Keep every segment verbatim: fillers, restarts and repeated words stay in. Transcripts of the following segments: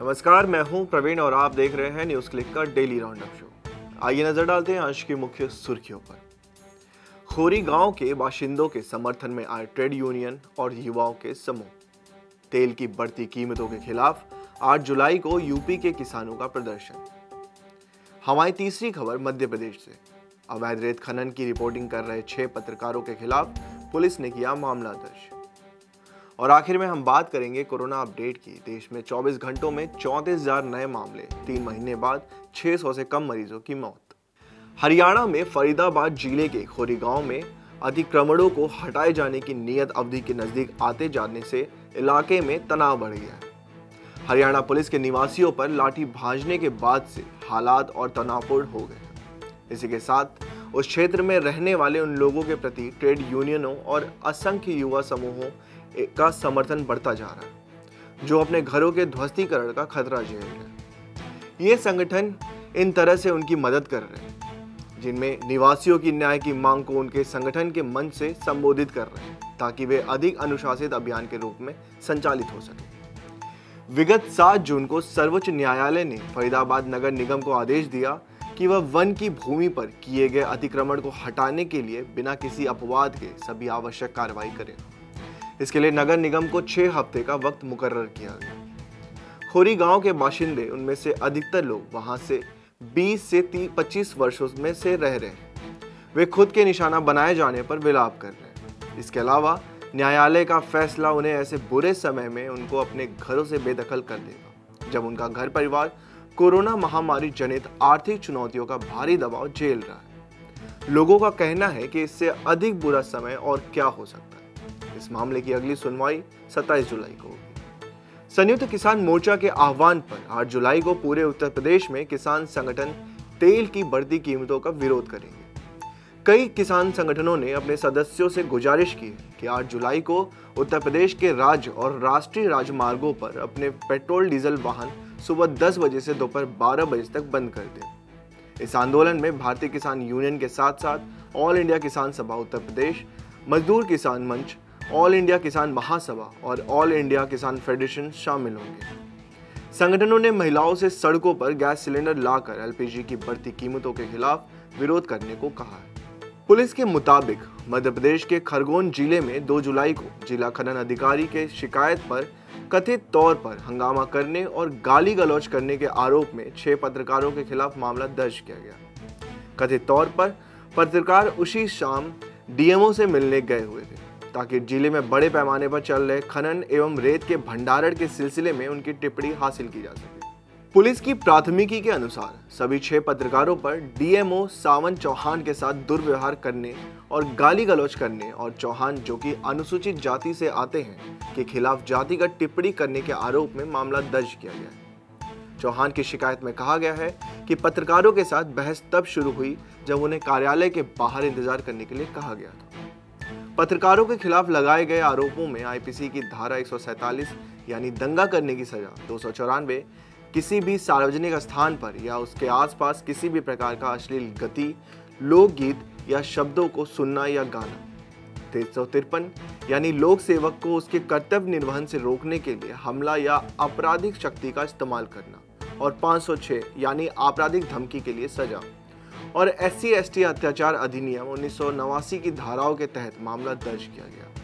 नमस्कार, मैं हूं प्रवीण और आप देख रहे हैं न्यूज क्लिक का डेली राउंड अप शो। आइए नजर डालते हैं आज की मुख्य सुर्खियों पर। खोरी गांव के बाशिंदों के समर्थन में आए ट्रेड यूनियन और युवाओं के समूह। तेल की बढ़ती कीमतों के खिलाफ आठ जुलाई को यूपी के किसानों का प्रदर्शन। हमारी तीसरी खबर मध्य प्रदेश से। अवैध रेत खनन की रिपोर्टिंग कर रहे छह पत्रकारों के खिलाफ पुलिस ने किया मामला दर्ज। और आखिर में हम बात करेंगे कोरोना अपडेट की। देश में चौबीस घंटों में चौंतीस हजार नए मामले, तीन महीने बाद छह सौ से कम मरीजों की मौत। हरियाणा में फरीदाबाद जिले के खोरी गांव में अतिक्रमणों को हटाए जाने की नियत अवधि के नजदीक आते जाने से इलाके में तनाव बढ़ गया है। हरियाणा पुलिस के निवासियों पर लाठी भाजने के बाद से हालात और तनावपूर्ण हो गए। इसी के साथ उस क्षेत्र में रहने वाले उन लोगों के प्रति ट्रेड यूनियनों और असंख्य युवा समूहों का समर्थन बढ़ता जा रहा है, जो अपने घरों के ध्वस्तीकरण का खतरा झेल रहे हैं। ये संगठन इन तरह से उनकी मदद कर रहे हैं, जिनमें निवासियों की न्याय की मांग को उनके संगठन के मंच से संबोधित कर रहे हैं, ताकि वे अधिक अनुशासित अभियान के रूप में संचालित हो सके। विगत सात जून को सर्वोच्च न्यायालय ने फरीदाबाद नगर निगम को आदेश दिया कि वह वन की भूमि पर किए गए अतिक्रमण को हटाने के लिए बिना किसी अपवाद के सभी आवश्यक कार्रवाई करे। इसके लिए नगर निगम को छह हफ्ते का वक्त मुकर्रर किया गया। खोरी गांव के बाशिंदे, उनमें से अधिकतर लोग वहां से बीस से पच्चीस वर्षों में से रह रहे हैं। वे खुद के निशाना बनाए जाने पर विलाप कर रहे हैं। इसके अलावा न्यायालय का फैसला उन्हें ऐसे बुरे समय में उनको अपने घरों से बेदखल कर देगा, जब उनका घर परिवार कोरोना महामारी जनित आर्थिक चुनौतियों का भारी दबाव झेल रहा है। लोगों का कहना है कि इससे अधिक बुरा समय और क्या हो सकता है। इस मामले की अगली सुनवाई सत्ताईस जुलाई को होगी। संयुक्त किसान मोर्चा के आह्वान पर आठ जुलाई को पूरे उत्तर प्रदेश में किसान संगठन तेल की बढ़ती कीमतों का विरोध करेंगे। कई किसान संगठनों ने अपने सदस्यों से गुजारिश की है कि आठ जुलाई को उत्तर प्रदेश के राज्य और राष्ट्रीय राजमार्गों पर अपने पेट्रोल डीजल वाहन सुबह दस बजे से दोपहर बारह बजे तक बंद कर दें। इस आंदोलन में भारतीय किसान यूनियन के साथ साथ ऑल इंडिया किसान सभा उत्तर प्रदेश, मजदूर किसान मंच, ऑल इंडिया किसान महासभा और ऑल इंडिया किसान फेडरेशन शामिल होंगे। संगठनों ने महिलाओं से सड़कों पर गैस सिलेंडर लाकर एलपीजी की बढ़ती कीमतों के खिलाफ विरोध करने को कहा है। पुलिस के मुताबिक मध्य प्रदेश के खरगोन जिले में दो जुलाई को जिला खनन अधिकारी के शिकायत पर कथित तौर पर हंगामा करने और गाली गलौज करने के आरोप में छह पत्रकारों के खिलाफ मामला दर्ज किया गया। कथित तौर पर पत्रकार उसी शाम डीएमओ से मिलने गए हुए थे, ताकि जिले में बड़े पैमाने पर चल रहे खनन एवं रेत के भंडारण के सिलसिले में उनकी टिप्पणी हासिल की जा सके। पुलिस की प्राथमिकी के अनुसार सभी छह पत्रकारों पर डीएमओ सावन चौहान के साथ दुर्व्यवहार करने और गाली गलौज करने और चौहान, जो कि अनुसूचित जाति से आते हैं, के खिलाफ जातिगत टिप्पणी करने के आरोप में मामला दर्ज किया गया है। चौहान की शिकायत में कहा गया है कि पत्रकारों के साथ बहस तब शुरू हुई जब उन्हें कार्यालय के बाहर इंतजार करने के लिए कहा गया था। पत्रकारों के खिलाफ लगाए गए आरोपों में आईपीसी की धारा एक सौ सैंतालीस यानी दंगा करने की सजा, दो सौ चौरानवे किसी भी सार्वजनिक स्थान पर या उसके आसपास किसी भी प्रकार का अश्लील गति, लोकगीत या शब्दों को सुनना या गाना, तीन सौ तिरपन यानी लोक सेवक को उसके कर्तव्य निर्वहन से रोकने के लिए हमला या आपराधिक शक्ति का इस्तेमाल करना, और पाँच सौ छह यानी आपराधिक धमकी के लिए सजा, और एस सी एस टी अत्याचार अधिनियम उन्नीस सौ नवासी की धाराओं के तहत मामला दर्ज किया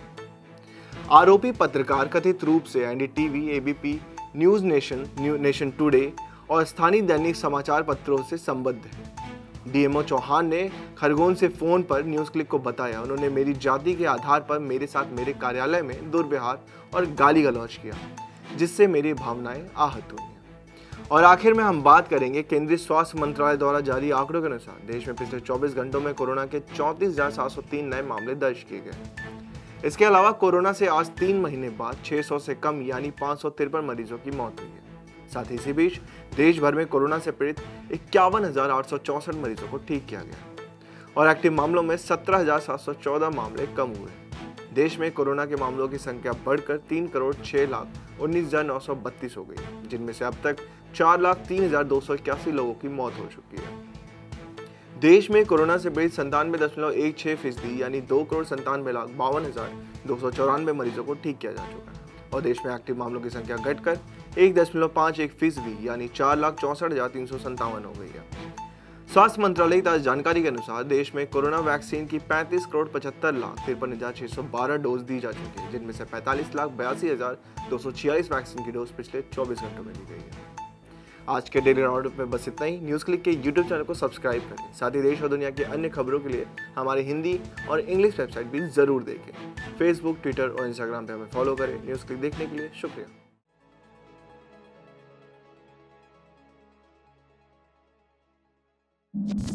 गया। आरोपी पत्रकार कथित रूप से NDTV, ABP, news nation, new nation today और स्थानीय दैनिक समाचार पत्रों से संबद्ध है। डीएमओ चौहान ने खरगोन से फोन पर न्यूज क्लिक को बताया, उन्होंने मेरी जाति के आधार पर मेरे साथ मेरे कार्यालय में दुर्व्यवहार और गाली गलौज किया, जिससे मेरी भावनाएं आहत हुई। और आखिर में हम बात करेंगे केंद्रीय स्वास्थ्य मंत्रालय द्वारा जारी आंकड़ों के अनुसार देश में पिछले चौबीस घंटों में कोरोना के चौंतीस हजार सात सौ तीन नए मामले दर्ज किए गए। इसके अलावा कोरोना से आज तीन महीने बाद छह सौ से कम यानी पाँच सौ तिरपन मरीजों की मौत हुई है। साथ ही इसी बीच देश भर में कोरोना से पीड़ित इक्यावन हजार आठ सौ चौसठ मरीजों को ठीक किया गया और एक्टिव मामलों में सत्रह हजार सात सौ चौदह मामले कम हुए। देश में कोरोना के मामलों की संख्या बढ़कर तीन करोड़ छह लाख उन्नीस हजार नौ सौ बत्तीस हो गई, जिनमें से अब तक चार लाख तीन हजार दो सौ इक्यासी लोगों की मौत हो चुकी है। देश में कोरोना से पीड़ित संतानवे दशमलव एक छह फीसदी यानी दो करोड़ संतानवे लाख बावन हजार दो सौ चौरानवे मरीजों को ठीक किया जा चुका है और देश में एक्टिव मामलों की संख्या घटकर एक दशमलव पाँच एक फीसदी यानी चार लाख चौंसठ हजार तीन सौ संतावन हो गई है। स्वास्थ्य मंत्रालय की ताज़ा जानकारी के अनुसार देश में कोरोना वैक्सीन की पैंतीस करोड़ पचहत्तर लाख तिरपन हजार छह सौ बारह डोज दी जा चुकी है, जिनमें से पैंतालीस लाख बयासी हजार दो सौ छियालीस वैक्सीन की डोज पिछले चौबीस घंटों में दी गई है। आज के डेली राउंडअप में बस इतना ही। न्यूज़ क्लिक के यूट्यूब चैनल को सब्सक्राइब करें, साथ ही देश और दुनिया की अन्य खबरों के लिए हमारी हिंदी और इंग्लिश वेबसाइट भी जरूर देखें। फेसबुक, ट्विटर और इंस्टाग्राम पे हमें फॉलो करें। न्यूज़ क्लिक देखने के लिए शुक्रिया। you